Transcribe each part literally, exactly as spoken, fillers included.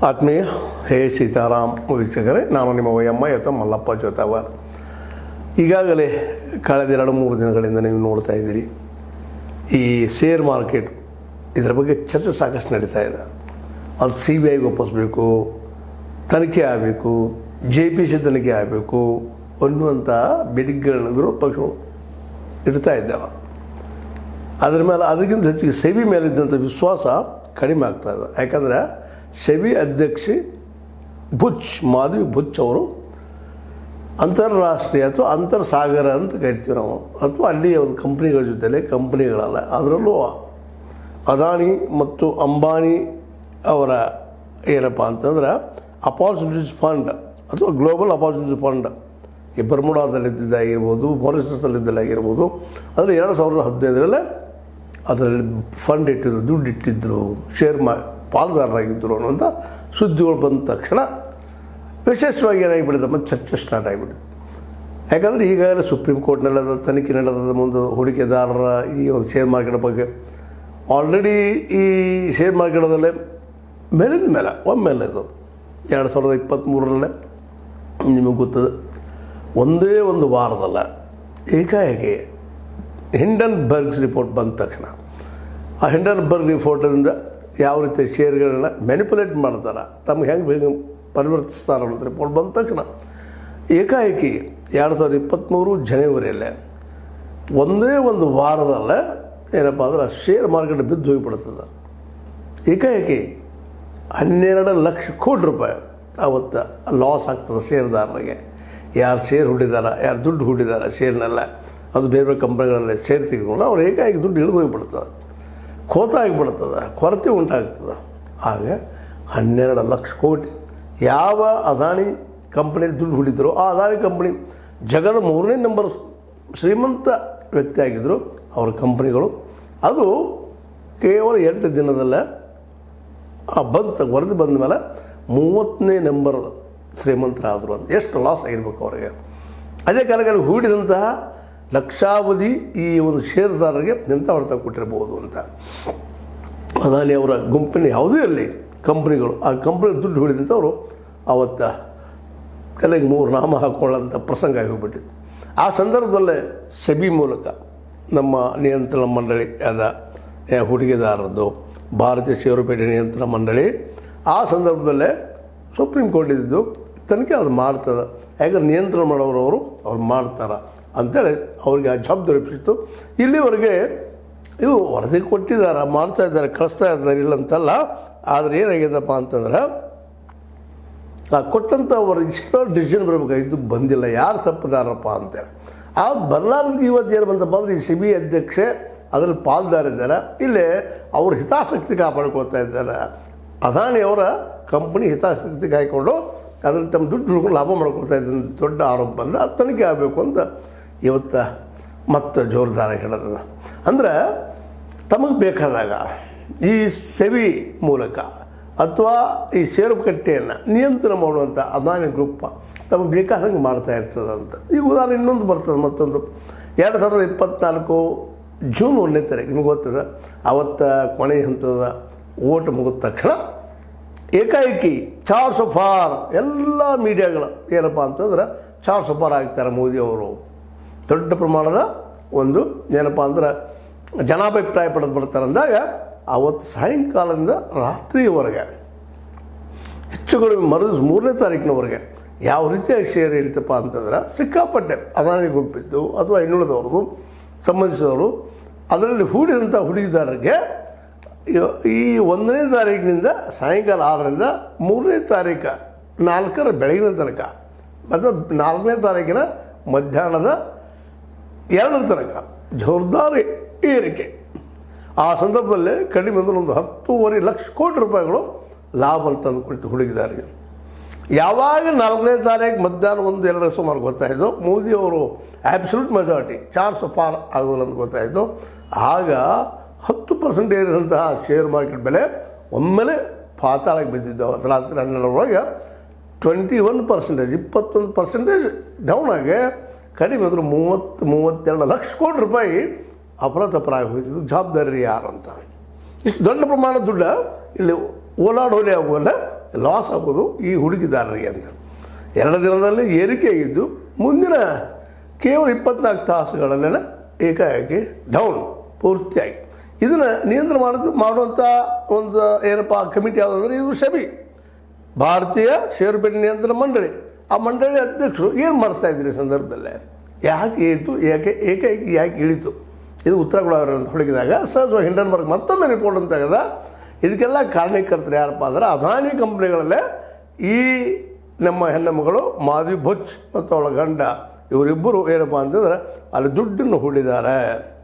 ಆತ್ಮೀಯ ಹೇ ಸೀತಾರಾಮ್ ವೀಕ್ಷಕರೇ, ನಾನು ನಿಮ್ಮ ವೈಎಮ್ಮ ಎತ್ತ ಮಲ್ಲಪ್ಪ ಜೋತಾವರ್. ಈಗಾಗಲೇ ಕಳೆದ ಎರಡು ಮೂರು ದಿನಗಳಿಂದ ನೀವು ನೋಡ್ತಾ ಇದ್ದೀರಿ, ಈ ಶೇರ್ ಮಾರ್ಕೆಟ್ ಇದರ ಬಗ್ಗೆ ಚರ್ಚೆ ಸಾಕಷ್ಟು ನಡೀತಾ ಇದೆ. ಅದು ಸಿ ಬಿ ಐಗೆ ಒಪ್ಪಿಸ್ಬೇಕು, ತನಿಖೆ ಆಗಬೇಕು, ಜೆ ಪಿ ಸಿ ತನಿಖೆ ಆಗಬೇಕು ಅನ್ನುವಂಥ ಬೇಡಿಕೆಗಳನ್ನ ವಿರೋಧ ಪಕ್ಷಗಳು ಇಡ್ತಾ ಇದ್ದಾವೆ. ಅದರ ಮೇಲೆ ಅದಕ್ಕಿಂತ ಹೆಚ್ಚಿಗೆ ಸೆಬಿ ಮೇಲಿದ್ದಂಥ ವಿಶ್ವಾಸ ಕಡಿಮೆ ಆಗ್ತಾಯಿದೆ. ಯಾಕಂದರೆ ಸೆಬಿ ಅಧ್ಯಕ್ಷೆ ಬುಚ್ ಮಾಧವಿ ಬುಚ್ ಅವರು ಅಂತಾರಾಷ್ಟ್ರೀಯ ಅಥವಾ ಅಂತರ್ಸಾಗರ ಅಂತ ಕರಿತೀವಿ ನಾವು, ಅಥವಾ ಅಲ್ಲಿಯ ಒಂದು ಕಂಪ್ನಿಗಳ ಜೊತೆಲೆ ಕಂಪ್ನಿಗಳಲ್ಲ, ಅದರಲ್ಲೂ ಅದಾನಿ ಮತ್ತು ಅಂಬಾನಿ ಅವರ ಏನಪ್ಪ ಅಂತಂದ್ರೆ ಅಪಾರ್ಚುನಿಟೀಸ್ ಫಂಡ್ ಅಥವಾ ಗ್ಲೋಬಲ್ ಅಪಾರ್ಚುನಿಟೀಸ್ ಫಂಡ್ ಈ ಬರ್ಮುಡಾದಲ್ಲಿದ್ದಾಗಿರ್ಬೋದು, ಮಾರಿಷಸಲ್ಲಿದ್ದಲ್ಲಾಗಿರ್ಬೋದು, ಅದರಲ್ಲಿ ಎರಡು ಸಾವಿರದ ಹದಿನೈದರಲ್ಲೇ ಅದರಲ್ಲಿ ಫಂಡ್ ಇಟ್ಟಿದ್ರು, ದುಡ್ಡು ಇಟ್ಟಿದ್ದರು, ಶೇರ್ ಮಾ ಪಾಲುದಾರರಾಗಿದ್ದರು ಅನ್ನುವಂಥ ಸುದ್ದಿಗಳು ಬಂದ ತಕ್ಷಣ ವಿಶೇಷವಾಗಿ ಏನಾಗಿಬಿಟ್ಟಿದೆ, ಮತ್ತು ಚರ್ಚೆ ಸ್ಟಾರ್ಟ್ ಆಗಿಬಿಟ್ಟಿದೆ. ಯಾಕಂದರೆ ಈಗಾಗಲೇ ಸುಪ್ರೀಂ ಕೋರ್ಟ್ನಲ್ಲಿ ಅದು ತನಿಖೆ ನಡೆದ ಮುಂದೆ ಹೂಡಿಕೆದಾರರ ಈ ಒಂದು ಶೇರ್ ಮಾರ್ಕೆಟ್ ಬಗ್ಗೆ ಆಲ್ರೆಡಿ ಈ ಶೇರ್ ಮಾರ್ಕೆಟದಲ್ಲೇ ಮೇಲಿದ ಮೇಲೆ ಒಮ್ಮೆಲೆ ಇದು ಎರಡು ಸಾವಿರದ ಇಪ್ಪತ್ತ್ಮೂರರಲ್ಲೇ ನಿಮಗೆ ಗೊತ್ತದೆ, ಒಂದೇ ಒಂದು ವಾರದಲ್ಲ ಏಕಾಏಕಿ ಹಿಂಡನ್ಬರ್ಗ್ಸ್ ರಿಪೋರ್ಟ್ ಬಂದ ತಕ್ಷಣ ಆ ಹಿಂಡನ್ಬರ್ಗ್ ರಿಪೋರ್ಟಿಂದ ಯಾವ ರೀತಿ ಶೇರ್ಗಳನ್ನ ಮ್ಯಾನಿಪುಲೇಟ್ ಮಾಡ್ತಾರೆ, ತಮ್ಗೆ ಹೆಂಗೆ ಬೇಗ ಪರಿವರ್ತಿಸ್ತಾರೆ ಅನ್ನೋದು ರಿಪೋರ್ಟ್ ಬಂದ ತಕ್ಷಣ ಏಕಾಏಕಿ ಎರಡು ಸಾವಿರದ ಇಪ್ಪತ್ತ್ಮೂರು ಜನವರಿಯಲ್ಲೇ ಒಂದೇ ಒಂದು ವಾರದಲ್ಲೇ ಏನಪ್ಪ ಅಂದ್ರೆ ಶೇರ್ ಮಾರ್ಕೆಟ್ ಬಿದ್ದು ಹೋಗಿಬಿಡ್ತದೆ. ಏಕಾಏಕಿ ಹನ್ನೆರಡು ಲಕ್ಷ ಕೋಟಿ ರೂಪಾಯಿ ಆವತ್ತು ಲಾಸ್ ಆಗ್ತದೆ ಶೇರ್ದಾರರಿಗೆ. ಯಾರು ಶೇರ್ ಹೂಡಿದಾರ, ಯಾರು ದುಡ್ಡು ಹೂಡಿದಾರ ಶೇರ್ನೆಲ್ಲ, ಅದು ಬೇರೆ ಬೇರೆ ಕಂಪ್ನಿಗಳಲ್ಲೇ ಶೇರ್ ತೆಗೆದುಕೊಂಡು ಅವ್ರು ಏಕಾಏಕಿ ದುಡ್ಡು ಹಿಡಿದು ಹೋಗಿಬಿಡ್ತದೆ, ಖೋತ ಆಗಿಬಿಡ್ತದೆ, ಕೊರತೆ ಉಂಟಾಗ್ತದೆ. ಆಗ ಹನ್ನೆರಡು ಲಕ್ಷ ಕೋಟಿ ಯಾವ ಅದಾನಿ ಕಂಪ್ನಿಯಲ್ಲಿ ದುಡ್ಡು ಹೂಡಿದ್ರು, ಆ ಅದಾನಿ ಕಂಪ್ನಿ ಜಗದ ಮೂರನೇ ನಂಬರ್ ಶ್ರೀಮಂತ ವ್ಯಕ್ತಿ ಆಗಿದ್ದರು ಅವ್ರ ಕಂಪ್ನಿಗಳು. ಅದು ಕೇವಲ ಎಂಟು ದಿನದಲ್ಲೇ ಆ ಬಂತ ವರದಿ ಬಂದ ಮೇಲೆ ಮೂವತ್ತನೇ ನಂಬರ್ ಶ್ರೀಮಂತರಾದರು ಅಂತ. ಎಷ್ಟು ಲಾಸ್ ಆಗಿರ್ಬೇಕು ಅವರಿಗೆ. ಅದೇ ಕಾಲದಲ್ಲಿ ಹೂಡಿದಂತಹ ಲಕ್ಷಾವಧಿ ಈ ಒಂದು ಷೇರುದಾರರಿಗೆ ಎಂಥ ಹೊಡೆತ ಕೊಟ್ಟಿರ್ಬೋದು ಅಂತ. ಅದಾನಿ ಅವರ ಗುಂಪಿನ ಯಾವುದೇ ಅಲ್ಲಿ ಕಂಪ್ನಿಗಳು ಆ ಕಂಪ್ನಿ ದುಡ್ಡು ಹೂಡಿದಂಥವರು ಆವತ್ತು ತಲೆಗೆ ಮೂರು ನಾಮ ಹಾಕ್ಕೊಳ್ಳೋಂಥ ಪ್ರಸಂಗ ಆಗಿಬಿಟ್ಟಿತ್ತು. ಆ ಸಂದರ್ಭದಲ್ಲೇ ಸೆಬಿ ಮೂಲಕ ನಮ್ಮ ನಿಯಂತ್ರಣ ಮಂಡಳಿ ಅದ ಹೂಡಿಕೆದಾರರದ್ದು ಭಾರತೀಯ ಷೇರುಪೇಟೆ ನಿಯಂತ್ರಣ ಮಂಡಳಿ ಆ ಸಂದರ್ಭದಲ್ಲೇ ಸುಪ್ರೀಂ ಕೋರ್ಟ್ ಇದ್ದು ತನಿಖೆ ಅದು ಮಾಡ್ತದೆ. ಯಾಕಂದ್ರೆ ನಿಯಂತ್ರಣ ಮಾಡೋರವರು ಅವ್ರು ಮಾಡ್ತಾರೆ ಅಂಥೇಳಿ ಅವ್ರಿಗೆ ಆ ಜವಾಬ್ದಾರಿ ಸಿಕ್ತು. ಇಲ್ಲಿವರೆಗೆ ಇದು ವರದಿ ಕೊಟ್ಟಿದ್ದಾರೆ, ಮಾಡ್ತಾ ಇದ್ದಾರೆ, ಕಳಿಸ್ತಾ ಇದ್ದಾರೆ, ಇಲ್ಲ ಅಂತಲ್ಲ. ಆದರೆ ಏನಾಗಿದೆಪ್ಪ ಅಂತಂದ್ರೆ ಆ ಕೊಟ್ಟಂಥ ವರದಿ ಇಷ್ಟ ಡಿಸಿಷನ್ ಬರಬೇಕಾಗಿದ್ದು ಬಂದಿಲ್ಲ, ಯಾರು ತಪ್ಪದಾರಪ್ಪ ಅಂತೇಳಿ. ಆ ಬರಲಾರ್ದಕ್ಕೆ ಇವತ್ತು ಏನು ಬಂತಪ್ಪ ಅಂದರೆ ಈ ಸಿ ಬಿ ಅಧ್ಯಕ್ಷೆ ಅದರಲ್ಲಿ ಪಾಲ್ದಾರಿದ್ದಾರೆ. ಇಲ್ಲೇ ಅವ್ರ ಹಿತಾಸಕ್ತಿ ಕಾಪಾಡ್ಕೊಳ್ತಾ ಇದ್ದಾರೆ. ಅದಾನಿ ಅವರ ಕಂಪ್ನಿ ಹಿತಾಸಕ್ತಿ ಕಾಯ್ಕೊಂಡು ಅದರಲ್ಲಿ ತಮ್ಮ ದುಡ್ಡು ಹುಡ್ಕೊಂಡು ಲಾಭ ಮಾಡ್ಕೊಳ್ತಾ ಇದ್ದ ದೊಡ್ಡ ಆರೋಪ ಬಂದ ತನಿಖೆ ಆಗಬೇಕು ಅಂತ ಇವತ್ತು ಮತ್ತೆ ಜೋರ್ದಾರ ಹಿಡಿದ. ಅಂದರೆ ತಮಗೆ ಬೇಕಾದಾಗ ಈ ಸೆಬಿ ಮೂಲಕ ಅಥವಾ ಈ ಷೇರುಕಟ್ಟೆಯನ್ನು ನಿಯಂತ್ರಣ ಮಾಡುವಂಥ ಅದಾನಿ ಗ್ರೂಪ್ ತಮಗೆ ಬೇಕಾದಂಗೆ ಮಾಡ್ತಾ ಇರ್ತದೆ ಅಂತ. ಈಗ ಉದಾಹರಣೆ ಇನ್ನೊಂದು ಬರ್ತದೆ, ಮತ್ತೊಂದು ಎರಡು ಸಾವಿರದ ಇಪ್ಪತ್ತ್ನಾಲ್ಕು ಜೂನ್ ಒಂದನೇ ತಾರೀಕು ನಿಮ್ಗೆ ಗೊತ್ತದ, ಆವತ್ತು ಕೊನೆಯ ಹಂತದ ಓಟ್ ಮುಗಿದ ತಕ್ಷಣ ಏಕಾಏಕಿ ಚಾರ್ ಸಫಾರ್ ಎಲ್ಲ ಮೀಡಿಯಾಗಳು ಏನಪ್ಪ ಅಂತಂದ್ರೆ ಚಾರ್ ಸಫಾರ್ ಆಗ್ತಾರೆ ಮೋದಿಯವರು. ದೊಡ್ಡ ಪ್ರಮಾಣದ ಒಂದು ಏನಪ್ಪ ಅಂದ್ರೆ ಜನಾಭಿಪ್ರಾಯ ಪಡೆದು ಬರ್ತಾರೆ ಅಂದಾಗ ಆವತ್ತು ಸಾಯಂಕಾಲದಿಂದ ರಾತ್ರಿಯವರೆಗೆ ಹೆಚ್ಚು ಕಡಿಮೆ ಮರದ ಮೂರನೇ ತಾರೀಕಿನವರೆಗೆ ಯಾವ ರೀತಿಯಾಗಿ ಶೇರ್ ಇಳಿತಪ್ಪ ಅಂತಂದ್ರೆ ಸಿಕ್ಕಾಪಟ್ಟೆ ಅದಾನಿ ಗುಂಪಿದ್ದು ಅಥವಾ ಇನ್ನುಳಿದವ್ರದ್ದು ಸಂಬಂಧಿಸಿದವರು ಅದರಲ್ಲಿ ಹೂಡಿದಂಥ ಹೂಡಿಕೆದಾರರಿಗೆ ಈ ಒಂದನೇ ತಾರೀಕಿನಿಂದ ಸಾಯಂಕಾಲ ಆರರಿಂದ ಮೂರನೇ ತಾರೀಕು ನಾಲ್ಕರ ಬೆಳಗಿನ ತನಕ ಮತ್ತು ನಾಲ್ಕನೇ ತಾರೀಕಿನ ಮಧ್ಯಾಹ್ನದ ಎರಡರ ತನಕ ಜೋರ್ದಾರಿ ಏರಿಕೆ. ಆ ಸಂದರ್ಭದಲ್ಲಿ ಕಡಿಮೆ ಅಂದರೆ ಒಂದು ಹತ್ತೂವರೆ ಲಕ್ಷ ಕೋಟಿ ರೂಪಾಯಿಗಳು ಲಾಭ ತಂದು ಕೊಡ್ತು ಹೂಡಿಕೆದಾರರಿಗೆ. ಯಾವಾಗ ನಾಲ್ಕನೇ ತಾರೀಕು ಮಧ್ಯಾಹ್ನ ಒಂದು ಎರಡರ ಸುಮಾರು ಗೊತ್ತಾಯಿತು ಮೋದಿಯವರು ಆ್ಯಬ್ಸಲ್ಯೂಟ್ ಮೆಜಾರಿಟಿ ಚಾರ್ ಸಫಾರ್ ಆಗೋದಿಲ್ಲ ಅಂತ ಗೊತ್ತಾಯಿತು. ಆಗ ಹತ್ತು ಪರ್ಸೆಂಟ್ ಏರಿದಂತಹ ಶೇರ್ ಮಾರ್ಕೆಟ್ ಬೆಲೆ ಒಮ್ಮೆಲೆ ಪಾತಾಳಕ್ಕೆ ಬಿದ್ದಿದ್ದವು. ರಾತ್ರಿ ಹನ್ನೆರಡರೊಳಗೆ ಟ್ವೆಂಟಿ ಒನ್ ಪರ್ಸೆಂಟೇಜ್ ಇಪ್ಪತ್ತೊಂದು ಪರ್ಸೆಂಟೇಜ್ ಡೌನ್ ಆಗಿ ಕಡಿಮೆ ಅಂದರೆ ಮೂವತ್ತು ಮೂವತ್ತೆರಡು ಲಕ್ಷ ಕೋಟಿ ರೂಪಾಯಿ ಅಪರಾಧ ಹೋಯ್ತಿದ್ದು. ಜವಾಬ್ದಾರಿ ಯಾರು ಅಂತ ಇಷ್ಟು ದೊಡ್ಡ ಪ್ರಮಾಣದ ದುಡ್ಡು ಇಲ್ಲಿ ಓಲಾಡೋಲೆ ಆಗುವಲ್ಲ ಲಾಸ್ ಆಗೋದು ಈ ಹೂಡಿಕೆದಾರರಿಗೆ ಅಂತ. ಎರಡು ದಿನದಲ್ಲಿ ಏರಿಕೆ ಆಗಿದ್ದು ಮುಂದಿನ ಕೇವಲ ಇಪ್ಪತ್ನಾಲ್ಕು ತಾಸುಗಳಲ್ಲೇನೆ ಏಕಾಏಕಿ ಡೌನ್ ಪೂರ್ತಿಯಾಗಿ. ಇದನ್ನು ನಿಯಂತ್ರಣ ಮಾಡೋದು ಮಾಡುವಂಥ ಒಂದು ಏನಪ್ಪ ಕಮಿಟಿ ಯಾವುದಂದ್ರೆ ಇದು ಸೆಬಿ, ಭಾರತೀಯ ಷೇರುಪೇಟೆ ನಿಯಂತ್ರಣ ಮಂಡಳಿ. ಆ ಮಂಡಳಿ ಅಧ್ಯಕ್ಷರು ಏನು ಮಾಡ್ತಾಯಿದ್ರು ಈ ಸಂದರ್ಭದಲ್ಲೇ, ಯಾಕೆ ಏತು ಯಾಕೆ ಏಕಾಏಕಿ ಯಾಕೆ ಇಳಿತು, ಇದು ಉತ್ತರ ಕೊಡೋರು ಅಂತ ಹುಡುಕಿದಾಗ ಸಹಜವಾಗಿ ಹಿಂಡನ್ಬರ್ಗ್ ಮತ್ತೊಮ್ಮೆ ರಿಪೋರ್ಟ್ ಅಂತ ತೆಗೆದ. ಇದಕ್ಕೆಲ್ಲ ಕಾರಣೀಕರ್ತರು ಯಾರಪ್ಪ ಅಂದ್ರೆ ಅದಾನಿ ಕಂಪ್ನಿಗಳಲ್ಲೇ ಈ ನಮ್ಮ ಹೆಣ್ಣುಮಗಳು ಮಾಧವಿ ಭುಚ್ ಮತ್ತು ಅವಳ ಗಂಡ ಇವರಿಬ್ಬರು ಏನಪ್ಪ ಅಂತಂದ್ರೆ ಅಲ್ಲಿ ದುಡ್ಡನ್ನು ಹೂಡಿದ್ದಾರೆ.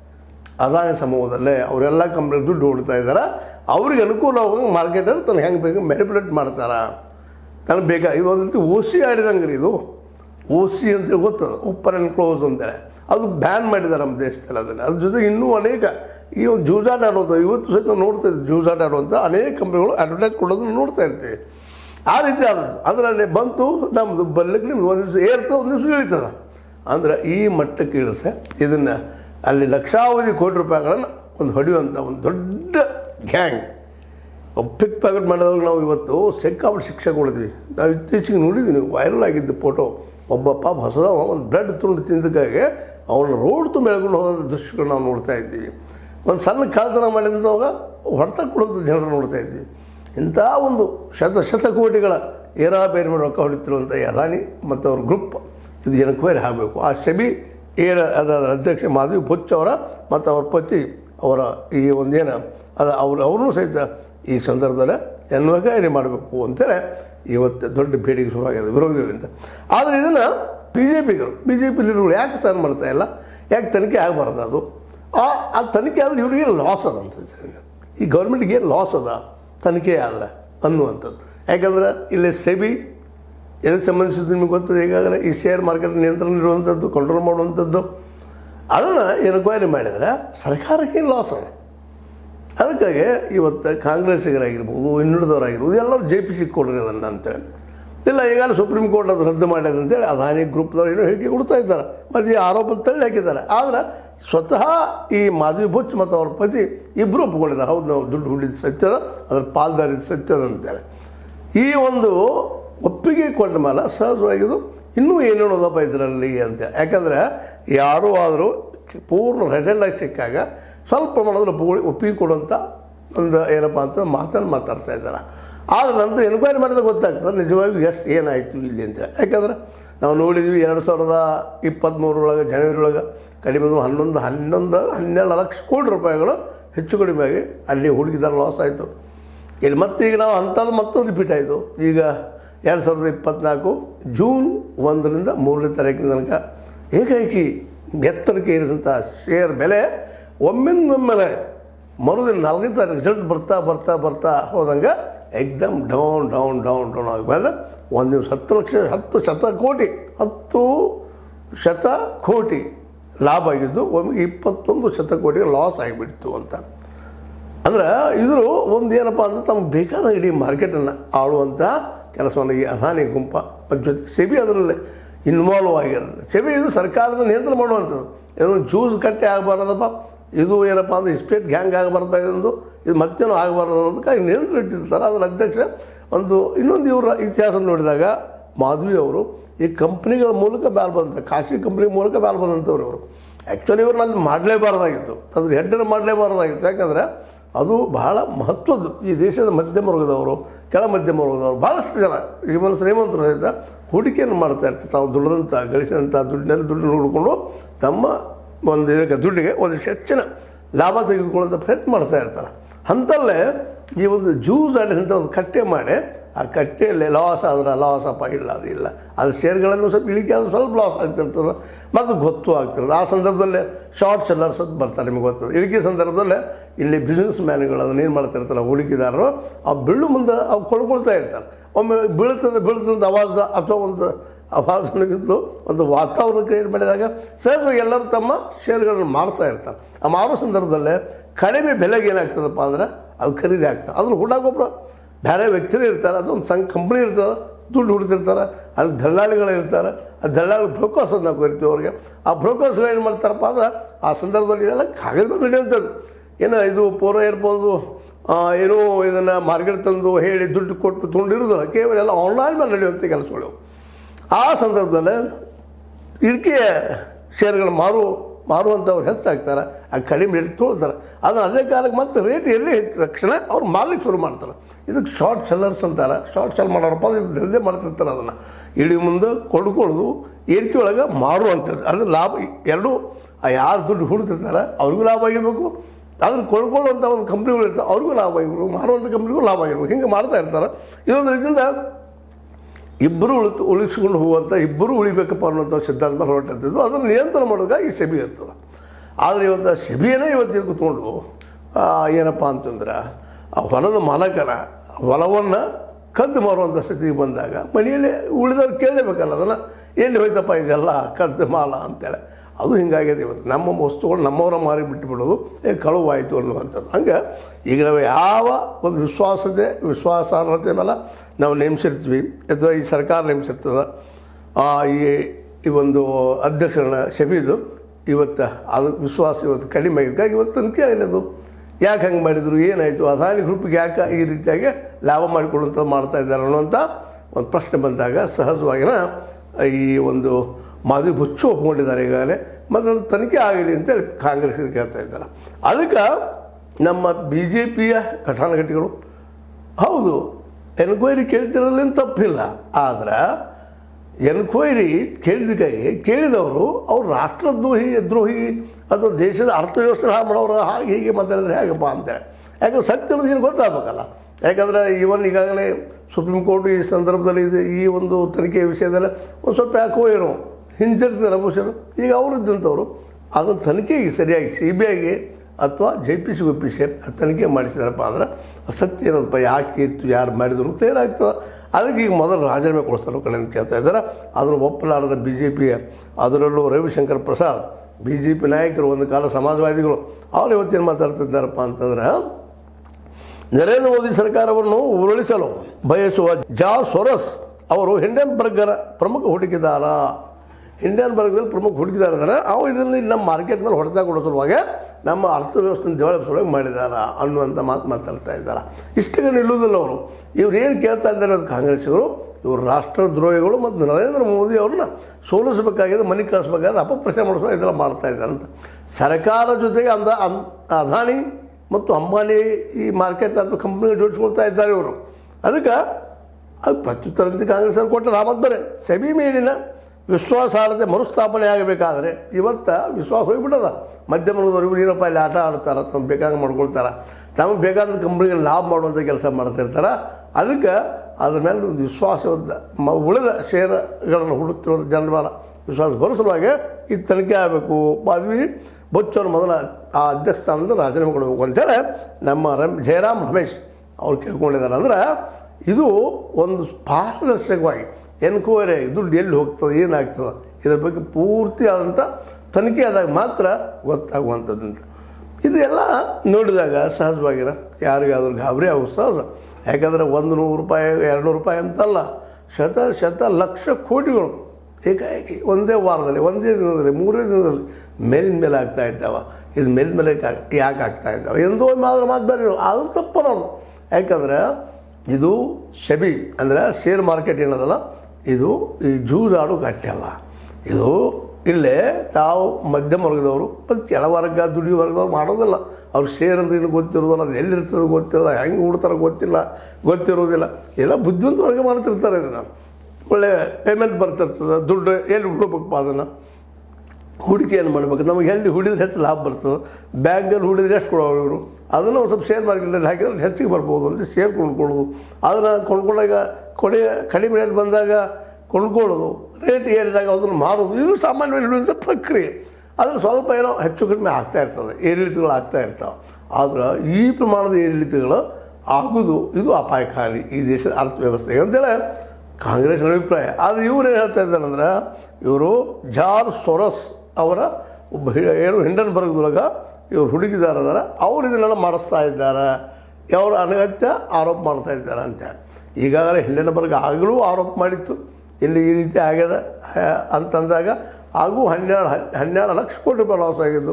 ಅದಾನಿ ಸಮೂಹದಲ್ಲೇ ಅವರೆಲ್ಲ ಕಂಪ್ನಿ ದುಡ್ಡು ಹೂಡ್ತಾ ಇದ್ದಾರೆ. ಅವ್ರಿಗೆ ಅನುಕೂಲವಾಗಿ ಮಾರ್ಕೆಟಲ್ಲಿ ತನಗೆ ಹೆಂಗೆ ಬೇಕು ಮ್ಯಾನಿಪುಲೇಟ್ ಮಾಡ್ತಾರೆ. ತನಗೆ ಬೇಕಾ ಇದು ಒಂದು ರೀತಿ ಓ ಸಿ ಆಡಿದಂಗೆ ರೀ, ಇದು ಓ ಸಿ ಅಂತೇಳಿ ಗೊತ್ತದ, ಓಪನ್ ಆ್ಯಂಡ್ ಕ್ಲೋಸ್ ಅಂತೇಳಿ. ಅದು ಬ್ಯಾನ್ ಮಾಡಿದ್ದಾರೆ ನಮ್ಮ ದೇಶದಲ್ಲಿ. ಅದನ್ನು ಅದ್ರ ಜೊತೆಗೆ ಇನ್ನೂ ಅನೇಕ ಈ ಒಂದು ಜೂಜಾಟ ಆಡುವಂಥ ಇವತ್ತು ಸಹಿತ ನೋಡ್ತಾ ಇದ್ದೀವಿ, ಜೂಜಾಟ ಆಡುವಂಥ ಅನೇಕ ಕಂಪ್ನಿಗಳು ಅಡ್ವರ್ಟೈಸ್ ಕೊಡೋದನ್ನು ನೋಡ್ತಾ ಇರ್ತೀವಿ. ಆ ರೀತಿ ಆದದ್ದು ಅದರಲ್ಲಿ ಬಂತು ನಮ್ಮದು ಬಲ್ಲಕ್ಕೆ ನಿಮ್ದು ಒಂದು ದಿವಸ ಏರ್ತದೆ, ಒಂದು ದಿವಸ ಇಳಿತದೆ. ಅಂದ್ರೆ ಈ ಮಟ್ಟಕ್ಕೆ ಇಳಿಸೆ ಇದನ್ನು ಅಲ್ಲಿ ಲಕ್ಷಾವಧಿ ಕೋಟಿ ರೂಪಾಯಿಗಳನ್ನು ಒಂದು ಹೊಡೆಯುವಂಥ ಒಂದು ದೊಡ್ಡ ಗ್ಯಾಂಗ್ ಪಿಕ್ ಪ್ಯಾಕೆಟ್ ಮಾಡಿದವ್ರಿಗೆ ನಾವು ಇವತ್ತು ಸಿಕ್ಕಾಪಟ್ಟೆ ಶಿಕ್ಷೆ ಕೊಡ್ತೀವಿ. ನಾವು ಇತ್ತೀಚೆಗೆ ನೋಡಿದ್ದೀವಿ, ವೈರಲ್ ಆಗಿದ್ದು ಫೋಟೋ. ಒಬ್ಬ ಪಾಪ ಹೊಸದವ ಒಂದು ಬ್ರೆಡ್ ತುಂಡು ತಿಂದಕ್ಕಾಗಿ ಅವನ ರೋಡ್ ತುಂಬ ಎಳ್ಕೊಂಡು ಹೋದಂಥ ದೃಶ್ಯಗಳು ನಾವು ನೋಡ್ತಾ ಇದ್ದೀವಿ. ಒಂದು ಸಣ್ಣ ಕಳ್ಳತನ ಮಾಡಿದಂಥವಾಗ ಹೊಡೆತ ಕೊಡುವಂಥ ಜನರು ನೋಡ್ತಾ ಇದ್ದೀವಿ. ಇಂಥ ಒಂದು ಶತ ಶತಕೋಟಿಗಳ ಏರಾಬೇರಿ ಮಾಡಿ ರೊಕ್ಕ ಹೊಡಿತಿರುವಂಥ ಅದಾನಿ ಮತ್ತು ಅವ್ರ ಗ್ರೂಪ್ ಇದು ಎನ್ಕ್ವೈರಿ ಆಗಬೇಕು. ಆ ಸೆಬಿ ಏರ ಅದಾದ ಅಧ್ಯಕ್ಷ ಮಾಧವಿ ಭುಚ್ ಅವರ ಮತ್ತು ಅವ್ರ ಪತಿ ಅವರ ಈ ಒಂದೇನು ಅದು ಅವ್ರು ಅವ್ರನ್ನೂ ಸಹಿತ ಈ ಸಂದರ್ಭದಲ್ಲಿ ಎನ್ಕ್ವೈರಿ ಮಾಡಬೇಕು ಅಂತೇಳಿ ಇವತ್ತು ದೊಡ್ಡ ಬೇಡಿಕೆ ಶುರುವಾಗಿದೆ ವಿರೋಧಿಗಳಿಂದ. ಆದರೆ ಇದನ್ನು ಬಿ ಜೆ ಪಿಗರು ಬಿ ಜೆ ಪಿ ಲೀಡರ್ಗಳು ಯಾಕೆ ಸರ್ ಮಾಡ್ತಾಯಿಲ್ಲ, ಯಾಕೆ ತನಿಖೆ ಆಗಬಾರ್ದು? ಅದು ಆ ಆ ತನಿಖೆ ಆದರೆ ಇವ್ರಿಗೆ ಲಾಸ್ ಅದ ಅಂತ ಈ ಗೌರ್ಮೆಂಟ್ಗೆ ಏನು ಲಾಸ್ ಅದ ತನಿಖೆ ಆದ್ರೆ ಅನ್ನುವಂಥದ್ದು. ಯಾಕಂದ್ರೆ ಇಲ್ಲಿ ಸೆಬಿ ಇದಕ್ಕೆ ಸಂಬಂಧಿಸಿದ್ದು ನಿಮಗೆ ಗೊತ್ತದೆ, ಈಗಾಗಲೇ ಈ ಶೇರ್ ಮಾರ್ಕೆಟ್ ನಿಯಂತ್ರಣ ಇರುವಂಥದ್ದು, ಕಂಟ್ರೋಲ್ ಮಾಡುವಂಥದ್ದು, ಅದನ್ನು ಎನ್ಕ್ವೈರಿ ಮಾಡಿದರೆ ಸರ್ಕಾರಕ್ಕೆ ಲಾಸ್ ಅದ. ಅದಕ್ಕಾಗಿ ಇವತ್ತು ಕಾಂಗ್ರೆಸ್ಸಿಗರಾಗಿರ್ಬೋದು, ಇನ್ನುಳಿದವರಾಗಿರ್ಬೋದು ಎಲ್ಲರೂ ಜೆ ಪಿ ಸಿ ಕೊಡ್ರಿ ಅದನ್ನು ಅಂತೇಳಿ. ಇಲ್ಲ ಈಗಾಗಲೇ ಸುಪ್ರೀಂ ಕೋರ್ಟ್ ಅದು ರದ್ದು ಮಾಡಿದೆ ಅಂತೇಳಿ ಅದಾನಿ ಗ್ರೂಪ್ದವ್ರು ಏನೋ ಹೇಳಿಕೆ ಕೊಡ್ತಾ ಇದ್ದಾರೆ ಮತ್ತು ಈ ಆರೋಪ ತಳ್ಳಿ ಹಾಕಿದ್ದಾರೆ. ಆದರೆ ಸ್ವತಃ ಈ ಮಾಧವಿ ಭುಚ್ ಮತ್ತು ಅವ್ರ ಪತಿ ಇಬ್ಬರು ಒಪ್ಕೊಂಡಿದ್ದಾರೆ, ಹೌದು ನಾವು ದುಡ್ಡು ಹುಡಿದ ಸತ್ಯದ, ಅದ್ರ ಪಾಲ್ದಾರಿದ ಸತ್ಯದ ಅಂತೇಳಿ. ಈ ಒಂದು ಒಪ್ಪಿಗೆ ಕೊಟ್ಟ ಮೇಲೆ ಸಹಜವಾಗಿದ್ದು ಇನ್ನೂ ಏನೇನೋದಪ್ಪ ಇದರಲ್ಲಿ ಅಂತ. ಯಾಕಂದರೆ ಯಾರೂ ಆದರೂ ಪೂರ್ಣ ರೆಟೆಂಡಾಗಿ ಸಿಕ್ಕಾಗ ಸ್ವಲ್ಪ ಪ್ರಮಾಣದಲ್ಲಿ ಒಪ್ಪಿಗೆ ಒಪ್ಪಿಗೆ ಕೊಡುವಂಥ ಒಂದು ಏನಪ್ಪ ಅಂತ ಮಾತನ್ನು ಮಾತಾಡ್ತಾ ಇದ್ದಾರೆ. ಆದರೆ ನಂತರ ಎನ್ಕ್ವೈರಿ ಮಾಡಿದಾಗ ಗೊತ್ತಾಗ್ತದೆ ನಿಜವಾಗಿಯೂ ಎಷ್ಟು ಏನಾಯಿತು ಇಲ್ಲಿ ಅಂತ. ಯಾಕಂದ್ರೆ ನಾವು ನೋಡಿದ್ವಿ ಎರಡು ಸಾವಿರದ ಇಪ್ಪತ್ತ್ಮೂರರೊಳಗೆ ಜನವರಿ ಒಳಗೆ ಕಡಿಮೆ ಹನ್ನೊಂದು ಹನ್ನೊಂದು ಹನ್ನೆರಡು ಲಕ್ಷ ಕೋಟಿ ರೂಪಾಯಿಗಳು ಹೆಚ್ಚು ಕಡಿಮೆಯಾಗಿ ಅಲ್ಲಿ ಹೂಡಿಕೆದಾರ ಲಾಸ್ ಆಯಿತು. ಇಲ್ಲಿ ಮತ್ತೆ ಈಗ ನಾವು ಅಂಥದ್ದು ಮತ್ತೊಂದು ರಿಪೀಟ್ ಆಯಿತು. ಈಗ ಎರಡು ಸಾವಿರದ ಇಪ್ಪತ್ತ್ನಾಲ್ಕು ಜೂನ್ ಒಂದರಿಂದ ಮೂರನೇ ತಾರೀಕಿನ ತನಕ ಏಕೈಕಿ ಎತ್ತರಕ್ಕೆ ಇರಿದಂಥ ಶೇರ್ ಬೆಲೆ ಒಮ್ಮಿಂದೊಮ್ಮೆಲೆ ಮರುದಿನ ನಾಲ್ಕನೇ ತಾರೀಕು ರಿಸಲ್ಟ್ ಬರ್ತಾ ಬರ್ತಾ ಬರ್ತಾ ಹೋದಂಗೆ ಎಕ್ದಮ್ ಡೌನ್ ಡೌನ್ ಡೌನ್ ಡೌನ್ ಆಗಿಬಿದ. ಒಂದು ದಿವಸ ಹತ್ತು ಲಕ್ಷ ಹತ್ತು ಶತಕೋಟಿ ಹತ್ತು ಶತ ಕೋಟಿ ಲಾಭ ಆಗಿದ್ದು ಒಮ್ಮೆಗೆ ಇಪ್ಪತ್ತೊಂದು ಶತಕೋಟಿಗೆ ಲಾಸ್ ಆಗಿಬಿಡ್ತು ಅಂತ. ಅಂದ್ರೆ ಇದ್ರು ಒಂದು ಏನಪ್ಪ ಅಂದ್ರೆ ತಮಗೆ ಬೇಕಾದ ಇಡೀ ಮಾರ್ಕೆಟನ್ನು ಆಳುವಂಥ ಕೆಲಸವನ್ನು ಈ ಅದಾನಿ ಗುಂಪ ಮತ್ತು ಜೊತೆ ಸೆಬಿ ಅದರಲ್ಲೇ ಇನ್ವಾಲ್ವ್ ಆಗಿರೋದು. ಸೆಬಿ ಇದು ಸರ್ಕಾರದ ನಿಯಂತ್ರಣ ಮಾಡುವಂಥದ್ದು. ಏನೋ ಜ್ಯೂಸ್ ಕಟ್ಟೆ ಆಗಬಾರ್ದಪ್ಪ, ಇದು ಏನಪ್ಪ ಅಂದರೆ ಇಸ್ಪೇಟ್ ಗ್ಯಾಂಗ್ ಆಗಬಾರ್ದು, ಇದೊಂದು ಇದು ಮತ್ತೇನೋ ಆಗಬಾರ್ದು ಅನ್ನೋದಕ್ಕಾಗಿ ನಿಯಂತ್ರಣ ಇಟ್ಟಿರ್ತಾರೆ. ಅದರ ಅಧ್ಯಕ್ಷ ಒಂದು ಇನ್ನೊಂದು ಇವರ ಇತಿಹಾಸ ನೋಡಿದಾಗ ಮಾಧವಿ ಅವರು ಈ ಕಂಪ್ನಿಗಳ ಮೂಲಕ ಬ್ಯಾಲ್ ಬಂದಂಥ ಖಾಸಗಿ ಕಂಪ್ನಿ ಮೂಲಕ ಬ್ಯಾಲ್ ಬಂದಂಥವ್ರು ಇವರು. ಆ್ಯಕ್ಚುಲಿ ಇವ್ರನ್ನ ಅಲ್ಲಿ ಮಾಡಲೇಬಾರ್ದಾಗಿತ್ತು, ಅದ್ರ ಹೆಡ್ಡನ್ನು ಮಾಡಲೇಬಾರ್ದಾಗಿತ್ತು. ಯಾಕಂದರೆ ಅದು ಬಹಳ ಮಹತ್ವದ್ದು. ಈ ದೇಶದ ಮಧ್ಯಮ ವರ್ಗದವರು, ಕೆಳ ಮಧ್ಯಮ ವರ್ಗದವರು ಭಾಳಷ್ಟು ಜನ ಇವನ್ ಶ್ರೀಮಂತರು ಸಹಿತ ಹೂಡಿಕೆಯನ್ನು ಮಾಡ್ತಾ ಇರ್ತಾರೆ. ತಾವು ದುಡಿದಂಥ ಗಳಿಸಿದಂಥ ದುಡ್ಡಿನಲ್ಲಿ ದುಡ್ಡನ್ನು ಹುಡ್ಕೊಂಡು ತಮ್ಮ ಒಂದು ಇದಕ್ಕೆ ದುಡ್ಡಿಗೆ ಒಂದು ಹೆಚ್ಚಿನ ಲಾಭ ತೆಗೆದುಕೊಳ್ಳುವಂಥ ಪ್ರಯತ್ನ ಮಾಡ್ತಾ ಇರ್ತಾರೆ. ಅಂತಲ್ಲೇ ಈ ಒಂದು ಜ್ಯೂಸ್ ಆಡಿದಂಥ ಒಂದು ಕಟ್ಟೆ ಮಾಡಿ ಆ ಕಟ್ಟೆಯಲ್ಲಿ ಲಾಸ್ ಆದ್ರೆ ಲಾಸ್ ಅಪ್ಪ ಇಲ್ಲ ಅದು ಇಲ್ಲ ಅದು ಶೇರ್ಗಳನ್ನು ಸ್ವಲ್ಪ ಇಳಿಕೆ ಆದರೂ ಸ್ವಲ್ಪ ಲಾಸ್ ಆಗ್ತಿರ್ತದೆ ಮತ್ತು ಗೊತ್ತು ಆಗ್ತಿರ್ತದೆ. ಆ ಸಂದರ್ಭದಲ್ಲೇ ಶಾರ್ಟ್ ಸೆಲ್ಲರ್ಸ್ ಅಂತ ಬರ್ತಾರೆ, ನಿಮಗೆ ಗೊತ್ತದೆ. ಇಳಿಕೆ ಸಂದರ್ಭದಲ್ಲೇ ಇಲ್ಲಿ ಬಿಸ್ನೆಸ್ ಮ್ಯಾನ್ಗಳು ಅದನ್ನು ಏನು ಮಾಡ್ತಿರ್ತಾರೆ, ಹೂಡಿಕೆದಾರರು ಆ ಬೀಳು ಮುಂದೆ ಅವು ಕೊಳ್ಕೊಳ್ತಾ ಇರ್ತಾರೆ. ಒಮ್ಮೆ ಬೀಳ್ತದೆ ಬೀಳ್ತಂತ ಆವಾಜ ಅಥವಾ ಒಂದು ಆವಾಜನಿಗಿಂತಲೂ ಒಂದು ವಾತಾವರಣ ಕ್ರಿಯೇಟ್ ಮಾಡಿದಾಗ ಸಹಜವಾಗಿ ಎಲ್ಲರೂ ತಮ್ಮ ಶೇರ್ಗಳನ್ನು ಮಾರ್ತಾ ಇರ್ತಾರೆ. ಆ ಮಾರೋ ಸಂದರ್ಭದಲ್ಲೇ ಕಡಿಮೆ ಬೆಲೆಗೆ ಏನಾಗ್ತದಪ್ಪ ಅಂದರೆ ಅದು ಖರೀದಿ ಆಗ್ತದೆ. ಅದನ್ನು ಹೂಡಾಗೊಬ್ಬರು ಬೇರೆ ವ್ಯಕ್ತಿಗಳು ಇರ್ತಾರೆ, ಅದೊಂದು ಸಣ್ಣ ಕಂಪ್ನಿ ಇರ್ತದೆ, ದುಡ್ಡು ಹುಡ್ತಿರ್ತಾರೆ, ಅಲ್ಲಿ ದಲ್ಲಾಳಿಗಳು ಇರ್ತಾರೆ. ಆ ದಲ್ಲಾಳಿ ಬ್ರೋಕರ್ಸ್ ಅಂತ ನಾವು ಕರಿತೀವಿ ಅವ್ರಿಗೆ. ಆ ಬ್ರೋಕರ್ಸ್ಗಳು ಏನು ಮಾಡ್ತಾರಪ್ಪ ಅಂದ್ರೆ ಆ ಸಂದರ್ಭದಲ್ಲಿ ಇದೆಲ್ಲ ಕಾಗದ ಮೇಲೆ ನಡೆಯುವಂಥದ್ದು. ಏನು ಇದು ಪೂರ್ವ ಏನಪ್ಪ ಒಂದು ಏನೋ ಇದನ್ನು ಮಾರ್ಕೆಟ್ ತಂದು ಹೇಳಿ ದುಡ್ಡು ಕೊಟ್ಟು ತೊಗೊಂಡಿರೋದಿಲ್ಲ, ಕೇವಲ ಎಲ್ಲ ಆನ್ಲೈನ್ ಮೇಲೆ ನಡೆಯುವಂಥ ಕೆಲಸಗಳು. ಆ ಸಂದರ್ಭದಲ್ಲಿ ಇಳಿಕೆಯ ಶೇರ್ಗಳು ಮಾರು ಮಾರುವಂಥವ್ರು ಹೆಚ್ಚಾಗ್ತಾರೆ, ಆ ಕಡಿಮೆ ರೇಟ್ ತೊಗೊಳ್ತಾರೆ. ಅದನ್ನು ಅದೇ ಕಾಲಕ್ಕೆ ಮತ್ತೆ ರೇಟ್ ಎಲ್ಲಿ ಹೆಚ್ಚು ತಕ್ಷಣ ಅವ್ರು ಮಾರ್ಲಿಕ್ಕೆ ಶುರು ಮಾಡ್ತಾರೆ. ಇದಕ್ಕೆ ಶಾರ್ಟ್ ಸೆಲ್ಲರ್ಸ್ ಅಂತಾರೆ. ಶಾರ್ಟ್ ಸೆಲ್ ಮಾಡೋರಪ್ಪ ಇದು ಜಲ್ದಿ ಮಾಡ್ತಿರ್ತಾರೆ. ಅದನ್ನು ಇಳಿ ಮುಂದೆ ಕೊಂಡ್ಕೊಳ್ಳೋದು, ಏರಿಕೆ ಒಳಗೆ ಮಾರುವಂಥದ್ದು. ಅದು ಲಾಭ ಎರಡೂ ಯಾರು ದುಡ್ಡು ಹುಡ್ತಿರ್ತಾರೆ ಅವ್ರಿಗೂ ಲಾಭ ಆಗಿರಬೇಕು, ಅದನ್ನು ಕೊಂಡ್ಕೊಳ್ಳುವಂಥ ಒಂದು ಕಂಪ್ನಿಗಳು ಇರ್ತಾರೆ ಅವ್ರಿಗೂ ಲಾಭ ಆಗಿರ್ಬೇಕು, ಮಾರುವಂಥ ಕಂಪ್ನಿಗೂ ಲಾಭ ಆಗಿರ್ಬೇಕು. ಹಿಂಗೆ ಮಾಡ್ತಾ ಇರ್ತಾರೆ. ಇದೊಂದು ರೀತಿಯಿಂದ ಇಬ್ಬರು ಉಳಿತು ಉಳಿಸ್ಕೊಂಡು ಹೋಗುವಂಥ, ಇಬ್ಬರು ಉಳಿಬೇಕಪ್ಪ ಅನ್ನೋಂಥ ಸಿದ್ಧಾಂತ ಮೇಲೆ ಹೊರಟಿದ್ದು. ಅದನ್ನು ನಿಯಂತ್ರಣ ಮಾಡೋದಕ್ಕೆ ಈ ಸೆಬಿ ಇರ್ತದೆ. ಆದರೆ ಇವತ್ತು ಸೆಬಿಯೇ ಇವತ್ತಿಗೆ ಕೂತ್ಕೊಂಡು ಏನಪ್ಪ ಅಂತಂದ್ರೆ ಆ ಹೊಲದ ಮಾಲಕನ ಹೊಲವನ್ನು ಕದ್ದು ಮಾರುವಂಥ ಸ್ಥಿತಿಗೆ ಬಂದಾಗ ಮನೆಯಲ್ಲಿ ಉಳಿದವ್ರು ಕೇಳಲೇಬೇಕಲ್ಲ, ಅದನ್ನು ಎಲ್ಲಿ ಹೋಯ್ತಪ್ಪ ಇದೆಲ್ಲ ಕದ್ದು ಮಾಲ ಅಂತೇಳಿ. ಅದು ಹಿಂಗಾಗಿದೆ ಇವತ್ತು. ನಮ್ಮ ವಸ್ತುಗಳು ನಮ್ಮವರ ಮಾರಿ ಬಿಟ್ಟು ಬಿಡೋದು ಕಳುವಾಯಿತು ಅನ್ನುವಂಥದ್ದು. ಹಂಗೆ ಈಗ ನಾವು ಯಾವ ಒಂದು ವಿಶ್ವಾಸತೆ ವಿಶ್ವಾಸಾರ್ಹತೆ ಮೇಲೆ ನಾವು ನೇಮಿಸಿರ್ತೀವಿ ಅಥವಾ ಈ ಸರ್ಕಾರ ನೇಮಿಸಿರ್ತದೆ, ಈ ಈ ಒಂದು ಅಧ್ಯಕ್ಷರನ್ನ ಸೆಬಿದು ಇವತ್ತು ಅದು ವಿಶ್ವಾಸ ಇವತ್ತು ಕಡಿಮೆ ಆಗಿದ್ದಕ್ಕಾಗಿ ಇವತ್ತು ತನಿಖೆ ಆಗಿರೋದು. ಯಾಕೆ ಹಂಗೆ ಮಾಡಿದರು, ಏನಾಯಿತು, ಅದಾನಿ ಗ್ರೂಪಿಗೆ ಯಾಕೆ ಈ ರೀತಿಯಾಗಿ ಲಾಭ ಮಾಡಿಕೊಳ್ಳುವಂಥ ಮಾಡ್ತಾ ಇದ್ದಾರೆ ಅನ್ನುವಂಥ ಒಂದು ಪ್ರಶ್ನೆ ಬಂದಾಗ ಸಹಜವಾಗಿನ ಈ ಒಂದು ಮಾಧವಿ ಬುಚ್ಚು ಒಪ್ಕೊಂಡಿದ್ದಾರೆ ಈಗಾಗಲೇ. ಮತ್ತು ಅದು ತನಿಖೆ ಆಗಲಿ ಅಂತೇಳಿ ಕಾಂಗ್ರೆಸ್ಸಿಗೆ ಕೇಳ್ತಾ ಇದ್ದಾರೆ. ಅದಕ್ಕೆ ನಮ್ಮ ಬಿ ಜೆ ಪಿಯ ಘಟಾನುಘಟಿಗಳು ಹೌದು ಎನ್ಕ್ವೈರಿ ಕೇಳ್ತಿರೋದ್ರಿಂದ ತಪ್ಪಿಲ್ಲ, ಆದರೆ ಎನ್ಕ್ವೈರಿ ಕೇಳಿದಕ್ಕಾಗಿ ಕೇಳಿದವರು ಅವ್ರು ರಾಷ್ಟ್ರದ್ರೋಹಿ ದ್ರೋಹಿ ಅಥವಾ ದೇಶದ ಅರ್ಥವ್ಯವಸ್ಥೆ ಹಾಳು ಮಾಡೋರು ಹಾಗೆ ಹೀಗೆ ಮಾತಾಡಿದ್ರೆ ಹೇಗಪ್ಪ ಅಂತೇಳಿ. ಯಾಕಂದ್ರೆ ಸತ್ಯದ ಏನು ಗೊತ್ತಾಗಬೇಕಲ್ಲ. ಯಾಕಂದರೆ ಇವನ್ ಈಗಾಗಲೇ ಸುಪ್ರೀಂ ಕೋರ್ಟ್ ಈ ಸಂದರ್ಭದಲ್ಲಿ ಇದು ಈ ಒಂದು ತನಿಖೆ ವಿಷಯದಲ್ಲಿ ಒಂದು ಸ್ವಲ್ಪ ಯಾಕೋ ಏನೋ ಹಿಂಜರಿಸಿದ ವಿಷಯ. ಈಗ ಅವರು ಇದ್ದಂಥವ್ರು ಅದನ್ನು ತನಿಖೆಗೆ ಸರಿಯಾಗಿ ಸಿ ಬಿ ಐಗೆ ಅಥವಾ ಜೆ ಪಿ ಸಿ ಒಪ್ಪಿಸಿ ತನಿಖೆ ಮಾಡಿಸಿದಾರಪ್ಪ ಅಂದ್ರೆ ಸತ್ಯ ಏನದಪ್ಪ, ಯಾಕೆ ಇತ್ತು, ಯಾರು ಮಾಡಿದ್ರು ಕ್ಲಿಯರ್ ಆಗ್ತದೆ. ಅದಕ್ಕೆ ಈಗ ಮೊದಲು ರಾಜೀನಾಮೆ ಕೊಡಿಸ್ತಾರೆ ಕಡೆಯಿಂದ ಕೇಳ್ತಾ ಇದ್ದಾರೆ. ಅದನ್ನು ಒಪ್ಪಲಾರದ ಬಿ ಜೆ ಪಿಯ, ಅದರಲ್ಲೂ Ravishankar Prasad B J P ನಾಯಕರು, ಒಂದು ಕಾಲ ಸಮಾಜವಾದಿಗಳು, ಅವ್ರು ಇವತ್ತೇನು ಮಾತಾಡ್ತಿದ್ದಾರಪ್ಪ ಅಂತಂದ್ರೆ ನರೇಂದ್ರ ಮೋದಿ ಸರ್ಕಾರವನ್ನು ಉರುಳಿಸಲು ಬಯಸುವ ಜಾರ್ಜ್ ಸೊರಸ್ ಅವರು ಹಿಂಡೆನ್ಬರ್ಗರ ಪ್ರಮುಖ ಹೂಡಿಕೆದಾರ, ಹಿಂಡೆನ್ಬರ್ಗದಲ್ಲಿ ಪ್ರಮುಖ ಹೂಡಿಕೆದಾರ ಇದ್ದಾರೆ. ಅವು ಇದನ್ನು ನಮ್ಮ ಮಾರ್ಕೆಟ್ ಮೇಲೆ ಹೊಡೆತ ಕೊಡೋ ಸಲುವಾಗಿ ನಮ್ಮ ಅರ್ಥವ್ಯವಸ್ಥೆನ ಡೆವಲಪ್ ಸಲುವಾಗಿ ಮಾಡಿದ್ದಾರೆ ಅನ್ನುವಂಥ ಮಾತು ಮಾತಾಡ್ತಾ ಇದ್ದಾರೆ. ಇಷ್ಟಕ್ಕೆ ನಿಲ್ಲುವುದಿಲ್ಲ ಅವರು. ಇವ್ರು ಏನು ಕೇಳ್ತಾ ಇದ್ದಾರೆ ಅದು ಕಾಂಗ್ರೆಸ್ಸಿಗರು, ಇವರು ರಾಷ್ಟ್ರದ್ರೋಹಿಗಳು ಮತ್ತು ನರೇಂದ್ರ ಮೋದಿ ಅವ್ರನ್ನ ಸೋಲಿಸಬೇಕಾಗಿದೆ, ಮನೆ ಕಳಿಸ್ಬೇಕಾಗಿದೆ, ಅಪಪ್ರಚಾರ ಮಾಡಿಸೋ ಇದೆಲ್ಲ ಮಾಡ್ತಾ ಇದ್ದಾರೆ ಅಂತ. ಸರ್ಕಾರ ಜೊತೆಗೆ ಅಂದ ಅದಾನಿ ಮತ್ತು ಅಂಬಾನಿ ಈ ಮಾರ್ಕೆಟ್ ಅಥವಾ ಕಂಪ್ನಿಗೆ ಜೋಡಿಸ್ಕೊಳ್ತಾ ಇದ್ದಾರೆ ಇವರು. ಅದಕ್ಕೆ ಅದು ಪ್ರತ್ಯುತ್ತರಂತೆ ಕಾಂಗ್ರೆಸ್ಸಲ್ಲಿ ಕೊಟ್ಟರೆ ರಾಮತ್ ಬರೆ ಸೆಬಿ ಮೇಲಿನ ವಿಶ್ವಾಸಾರ್ಹತೆ ಮರುಸ್ಥಾಪನೆ ಆಗಬೇಕಾದ್ರೆ ಇವತ್ತು ವಿಶ್ವಾಸ ಹೋಗಿಬಿಟ್ಟದ. ಮಧ್ಯಮ ವರ್ಗದವ್ರು ಇವ್ರು ಏನಪ್ಪ ಇಲ್ಲಿ ಆಟ ಆಡ್ತಾರೆ, ತಮ್ಮ ಬೇಕಾದಂಗೆ ಮಾಡ್ಕೊಳ್ತಾರೆ, ತಮಗೆ ಬೇಕಾದ ಕಂಪ್ನಿಗೆ ಲಾಭ ಮಾಡುವಂಥ ಕೆಲಸ ಮಾಡ್ತಿರ್ತಾರೆ. ಅದಕ್ಕೆ ಅದ್ರ ಮೇಲೆ ಒಂದು ವಿಶ್ವಾಸದ ಮ ಉಳಿದ ಷೇರುಗಳನ್ನು ಹುಡುಕ್ತಿರುವಂಥ ಜನರ ಮೇಲೆ ವಿಶ್ವಾಸ ಬರೋ ಇದು ತನಿಖೆ ಆಗಬೇಕು. ಮಾಧವಿ ಬೊಚ್ಚವ್ರು ಮೊದಲ ಆ ಅಧ್ಯಕ್ಷ ಸ್ಥಾನದಿಂದ ರಾಜೀನಾಮೆ ಕೊಡಬೇಕು ಅಂತೇಳಿ ನಮ್ಮ ರಮ್ ಜಯರಾಮ್ ರಮೇಶ್ ಅವ್ರು ಕೇಳ್ಕೊಂಡಿದ್ದಾರೆ. ಅಂದ್ರೆ ಇದು ಒಂದು ಪಾರದರ್ಶಕವಾಗಿ ಎನ್ಕ್ವೈರಿ ದುಡ್ಡು ಎಲ್ಲಿ ಹೋಗ್ತದೆ, ಏನಾಗ್ತದೆ, ಇದ್ರ ಬಗ್ಗೆ ಪೂರ್ತಿ ಆದಂಥ ತನಿಖೆ ಆದಾಗ ಮಾತ್ರ ಗೊತ್ತಾಗುವಂಥದ್ದಂತ. ಇದು ಎಲ್ಲ ನೋಡಿದಾಗ ಸಹಜವಾಗಿರ ಯಾರಿಗಾದ್ರೂ ಗಾಬರಿ ಆಗೋದು ಸಹಜ. ಯಾಕಂದರೆ ಒಂದು ನೂರು ರೂಪಾಯಿ ಎರಡು ನೂರು ರೂಪಾಯಿ ಅಂತಲ್ಲ, ಶತ ಶತ ಲಕ್ಷ ಕೋಟಿಗಳು ಏಕಾಏಕಿ ಒಂದೇ ವಾರದಲ್ಲಿ, ಒಂದೇ ದಿನದಲ್ಲಿ, ಮೂರೇ ದಿನದಲ್ಲಿ ಮೇಲಿನ ಮೇಲೆ ಆಗ್ತಾ ಇದ್ದಾವೆ. ಇದು ಮೇಲಿನ ಮೇಲೆ ಯಾಕೆ ಆಗ್ತಾ ಇದ್ದಾವೆ ಎಂದೋ ಮಾತ್ರ ಮಾತು ಬೇರೆ ಆದರೂ ತಪ್ಪನೋದು. ಯಾಕಂದರೆ ಇದು ಸೆಬಿ ಅಂದರೆ ಶೇರ್ ಮಾರ್ಕೆಟ್ ಏನದಲ್ಲ, ಇದು ಈ ಜೂಜಾಡು ಗಟ್ಟಲ್ಲ. ಇದು ಇಲ್ಲೇ ತಾವು ಮಧ್ಯಮ ವರ್ಗದವರು ಮತ್ತು ಕೆಳ ವರ್ಗ ದುಡಿಯೋ ವರ್ಗದವ್ರು ಮಾಡೋದಿಲ್ಲ. ಅವ್ರು ಶೇರ್ ಅಂದ್ರೆ ಏನು ಗೊತ್ತಿರೋದಿಲ್ಲ, ಅದು ಎಲ್ಲಿರ್ತದೆ ಗೊತ್ತಿಲ್ಲ, ಹೆಂಗೆ ಉಡ್ತಾರೋ ಗೊತ್ತಿಲ್ಲ ಗೊತ್ತಿರೋದಿಲ್ಲ. ಎಲ್ಲ ಬುದ್ಧಿವಂತ ವರ್ಗ ಮಾಡ್ತಿರ್ತಾರೆ. ಇದನ್ನು ಒಳ್ಳೆ ಪೇಮೆಂಟ್ ಬರ್ತಿರ್ತದೆ, ದುಡ್ಡು ಎಲ್ಲಿ ಹುಡ್ಬೇಕಪ್ಪ ಅದನ್ನು ಹೂಡಿಕೆ ಏನು ಮಾಡ್ಬೇಕು, ನಮಗೆ ಎಲ್ಲಿ ಹೂಡಿದ್ರೆ ಹೆಚ್ಚು ಲಾಭ ಬರ್ತದೆ, ಬ್ಯಾಂಕಲ್ಲಿ ಹೂಡಿದ್ರೆ ಎಷ್ಟು ಕೊಡೋರು ಇವರು, ಅದನ್ನು ಒಂದು ಸ್ವಲ್ಪ ಶೇರ್ ಮಾರ್ಕೆಟಲ್ಲಿ ಹಾಕಿದ್ರೆ ಹೆಚ್ಚಿಗೆ ಬರ್ಬೋದು ಅಂತ ಶೇರ್ ಕೊಂಡ್ಕೊಳ್ಳೋದು. ಅದನ್ನು ಕೊಂಡ್ಕೊಂಡಾಗ ಕೊಡೆ ಕಡಿಮೆ ರೇಟ್ ಬಂದಾಗ ಕೊಂಡ್ಕೊಳ್ಳೋದು, ರೇಟ್ ಏರಿದಾಗ ಅದನ್ನು ಮಾರೋದು, ಇದು ಸಾಮಾನ್ಯವಾಗಿ ನಡೆಯುವಂಥ ಪ್ರಕ್ರಿಯೆ. ಆದರೆ ಸ್ವಲ್ಪ ಏನೋ ಹೆಚ್ಚು ಕಡಿಮೆ ಆಗ್ತಾ ಇರ್ತದೆ, ಏರಿಳಿತಗಳು ಆಗ್ತಾ ಇರ್ತಾವೆ. ಆದ್ರೆ ಈ ಪ್ರಮಾಣದ ಏರಿಳಿತಗಳು ಆಗೋದು ಇದು ಅಪಾಯಕಾರಿ ಈ ದೇಶದ ಅರ್ಥವ್ಯವಸ್ಥೆಗೆ ಅಂತೇಳಿ ಕಾಂಗ್ರೆಸ್ನ ಅಭಿಪ್ರಾಯ. ಆದರೆ ಇವ್ರು ಏನು ಹೇಳ್ತಾ ಇದ್ದಾರೆ ಅಂದ್ರೆ, ಇವರು ಜಾರ್ಜ್ ಸೊರಸ್ ಅವರ ಒಬ್ಬ ಏನು ಹಿಂಡನ್ಬರ್ಗ್ದೊಳಗೆ ಇವರು ಹುಡುಗಿದಾರದಾರ, ಅವ್ರು ಇದನ್ನೆಲ್ಲ ಮಾಡಿಸ್ತಾ ಇದ್ದಾರೆ, ಅವರು ಅನಗತ್ಯ ಆರೋಪ ಮಾಡ್ತಾ ಇದ್ದಾರೆ ಅಂತ. ಈಗಾಗಲೇ ಹಿಂಡನ್ಬರ್ಗ್ ಆಗಲೂ ಆರೋಪ ಮಾಡಿತ್ತು ಇಲ್ಲಿ ಈ ರೀತಿ ಆಗ್ಯದ ಅಂತಂದಾಗ ಹಾಗೂ ಹನ್ನೆರಡು ಹನ್ನೆರಡು ಲಕ್ಷ ಕೋಟಿ ರೂಪಾಯಿ ಲಾಸ್ ಆಗಿದ್ದು.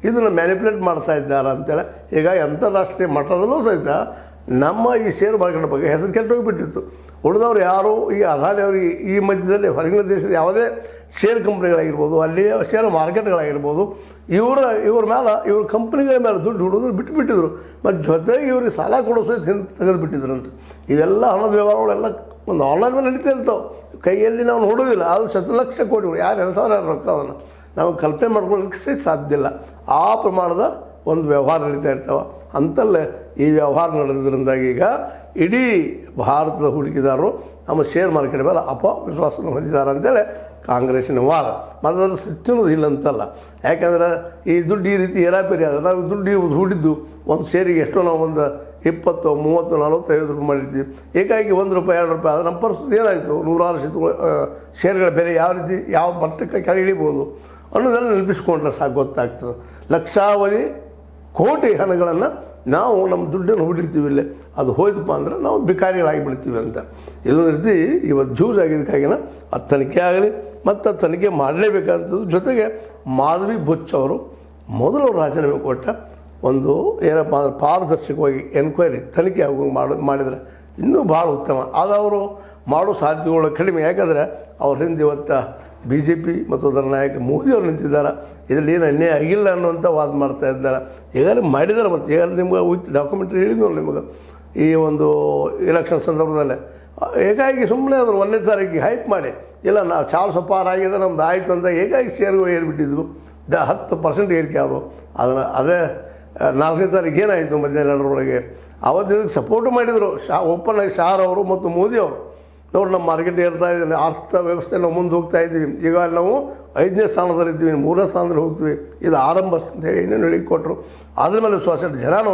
ಇದನ್ನು ಮ್ಯಾನಿಪುಲೇಟ್ ಮಾಡ್ತಾ ಇದ್ದಾರೆ ಅಂತೇಳಿ ಈಗ ಅಂತಾರಾಷ್ಟ್ರೀಯ ಮಟ್ಟದಲ್ಲೂ ಸಹಿತ ನಮ್ಮ ಈ ಶೇರ್ ಮಾರ್ಕೆಟ್ ಬಗ್ಗೆ ಹೆಸರು ಕೆಟ್ಟೋಗಿಬಿಟ್ಟಿತ್ತು. ಉಳಿದವ್ರು ಯಾರು ಈ ಅದಾನಿ ಅವರಿಗೆ ಈ ಮಧ್ಯದಲ್ಲಿ ಹೊರಗಿನ ದೇಶದ ಯಾವುದೇ ಶೇರ್ ಕಂಪ್ನಿಗಳಾಗಿರ್ಬೋದು, ಅಲ್ಲಿಯ ಶೇರ್ ಮಾರ್ಕೆಟ್ಗಳಾಗಿರ್ಬೋದು, ಇವರ ಇವ್ರ ಮೇಲೆ ಇವ್ರ ಕಂಪ್ನಿಗಳ ಮೇಲೆ ದುಡ್ಡು ಹುಡುಗರು ಬಿಟ್ಟುಬಿಟ್ಟಿದ್ರು. ಮತ್ತು ಜೊತೆಗೆ ಇವ್ರಿಗೆ ಸಾಲ ಕೊಡೋ ಸಹಿತ ತೆಗೆದು ಬಿಟ್ಟಿದ್ರು ಅಂತ. ಇವೆಲ್ಲ ಹಣದ ವ್ಯವಹಾರಗಳೆಲ್ಲ ಒಂದು ಆನ್ಲೈನ್ ಮೇಲೆ ನಡೀತಾ ಇರ್ತಾವೆ, ಕೈಯಲ್ಲಿ ನಾವು ನೋಡೋದಿಲ್ಲ. ಅದು ಶತಲಕ್ಷ ಕೋಟಿಗಳು, ಯಾರು ಎರಡು ಸಾವಿರ ಯಾರು ರೊಕ್ಕ ಅದನ್ನು ನಾವು ಕಲ್ಪನೆ ಮಾಡ್ಕೊಳ್ಳೋಕ್ಕೆ ಸಹಿತ ಸಾಧ್ಯ ಇಲ್ಲ. ಆ ಪ್ರಮಾಣದ ಒಂದು ವ್ಯವಹಾರ ನಡೀತಾ ಇರ್ತಾವೆ. ಅಂತಲ್ಲೇ ಈ ವ್ಯವಹಾರ ನಡೆದ್ರಿಂದಾಗಿ ಈಗ ಇಡೀ ಭಾರತದ ಹೂಡಿಕೆದಾರರು ನಮ್ಮ ಶೇರ್ ಮಾರ್ಕೆಟ್ ಮೇಲೆ ಅಪವಿಶ್ವಾಸವನ್ನು ಹೊಂದಿದ್ದಾರೆ ಅಂತೇಳಿ ಕಾಂಗ್ರೆಸ್ಸಿನ ವಾದ. ಮತ್ತು ಅದರ ಸತ್ಯನೂ ಇಲ್ಲ ಅಂತಲ್ಲ. ಯಾಕೆಂದ್ರೆ ಈ ದುಡ್ಡು ಈ ರೀತಿ ಏರಾಪೇರಿ ಆದ ನಾವು ದುಡ್ಡು ಹೂಡಿದ್ದು ಒಂದು ಶೇರಿಗೆ ಎಷ್ಟೋ ನಾವು ಒಂದು ಇಪ್ಪತ್ತು ಮೂವತ್ತು ನಲ್ವತ್ತು ಐವತ್ತು ರೂಪಾಯಿ ಮಾಡಿರ್ತೀವಿ. ಏಕಾಏಕಿ ಒಂದು ರೂಪಾಯಿ ಎರಡು ರೂಪಾಯಿ ಆದರೆ ನಮ್ಮ ಪರಿಸ್ಥಿತಿ ಏನಾಯಿತು? ನೂರಾರು ಶೇತುಗಳು ಶೇರ್ಗಳ ಬೆಲೆ ಯಾವ ರೀತಿ ಯಾವ ಮಟ್ಟಕ್ಕೆ ಕೆಳಗೆ ಇಳಿಬೋದು ಅನ್ನೋದೆಲ್ಲ ನೆನಪಿಸ್ಕೊಂಡ್ರೆ ಸಾಕು ಗೊತ್ತಾಗ್ತದೆ. ಲಕ್ಷಾವಧಿ ಕೋಟಿ ಹಣಗಳನ್ನು ನಾವು ನಮ್ಮ ದುಡ್ಡನ್ನು ಹೂಡಿರ್ತೀವಿ, ಇಲ್ಲೇ ಅದು ಹೋಯ್ತಪ್ಪ ಅಂದ್ರೆ ನಾವು ಭಿಕಾರಿಗಳಾಗಿ ಬಿಡ್ತೀವಿ ಅಂತ. ಇದೊಂದು ರೀತಿ ಇವತ್ತು ಜ್ಯೂಸ್ ಆಗಿದ್ದಕ್ಕಾಗಿನ ಅದು ತನಿಖೆ ಆಗಲಿ ಮತ್ತು ಅದು ತನಿಖೆ ಮಾಡಲೇಬೇಕಂಥದ್ದು. ಜೊತೆಗೆ ಮಾಧವಿ ಬುಚ್ ಅವರು ಮೊದಲು ರಾಜೀನಾಮೆ ಕೊಟ್ಟ ಒಂದು ಏನಪ್ಪ ಅಂದ್ರೆ ಪಾರದರ್ಶಕವಾಗಿ ಎನ್ಕ್ವೈರಿ ತನಿಖೆ ಆಗುವ ಮಾಡಿ ಮಾಡಿದರೆ ಇನ್ನೂ ಭಾಳ ಉತ್ತಮ. ಅದು ಅವರು ಮಾಡೋ ಸಾಧ್ಯತೆಗಳು ಕಡಿಮೆ. ಯಾಕಂದರೆ ಅವ್ರ ಹಿಂದೆ ಇವತ್ತು ಬಿ ಜೆ ಪಿ ಮತ್ತು ಅದರ ನಾಯಕ ಮೋದಿಯವರು ನಿಂತಿದ್ದಾರೆ. ಇದರಲ್ಲಿ ಏನು ಅನ್ಯಾಯ ಆಗಿಲ್ಲ ಅನ್ನುವಂಥ ವಾದ ಮಾಡ್ತಾ ಇದ್ದಾರೆ. ಈಗಾಗಲೇ ಮಾಡಿದ್ದಾರೆ. ಮತ್ತು ಈಗಾಗಲೇ ನಿಮ್ಗೆ ವಿತ್ ಡಾಕ್ಯುಮೆಂಟ್ರಿ ಹೇಳಿದ್ನು ನಿಮಗೆ ಈ ಒಂದು ಎಲೆಕ್ಷನ್ ಸಂದರ್ಭದಲ್ಲೇ ಏಕಾಏಕಿ ಸುಮ್ಮನೆ ಅದನ್ನು ಒಂದನೇ ತಾರೀಕಿಗೆ ಹೈಪ್ ಮಾಡಿ ಇಲ್ಲ ನಾವು ಚಾರ್ಲ್ಸ್ ಪಾರ್ ಆಗಿದೆ ನಮ್ದು ಆಯಿತು ಅಂತ ಏಕಾಏಕಿ ಶೇರ್ಗಳು ಏರಿಬಿಟ್ಟಿದ್ವು. ದ ಹತ್ತು ಪರ್ಸೆಂಟ್ ಏರಿಕೆ ಅದು ಅದನ್ನು ಅದೇ ನಾಲ್ಕನೇ ತಾರೀಕು ಏನಾಯಿತು ಮಧ್ಯಾಹ್ನ ಎರಡರೊಳಗೆ ಅವತ್ತು ಇದಕ್ಕೆ ಸಪೋರ್ಟ್ ಮಾಡಿದರು ಶಾ ಓಪನ್ ಆಗಿ ಶಾರ್ ಅವರು ಮತ್ತು ಮೋದಿ ಅವರು. ನೋಡಿ ನಮ್ಮ ಮಾರ್ಕೆಟ್ ಏರ್ತಾ ಇದ್ದೀವಿ, ಅರ್ಥ ವ್ಯವಸ್ಥೆ ನಾವು ಮುಂದೆ ಹೋಗ್ತಾ ಇದ್ದೀವಿ, ಈಗ ನಾವು ಐದನೇ ಸ್ಥಾನದಲ್ಲಿದ್ದೀವಿ, ಮೂರನೇ ಸ್ಥಾನದಲ್ಲಿ ಹೋಗ್ತೀವಿ, ಇದು ಆರಂಭ ಅಂತೇಳಿ ಏನೇನು ಹೇಳಿ ಕೊಟ್ಟರು. ಅದ್ರ ಮೇಲೆ ವಿಶ್ವಾಸ ಜನನು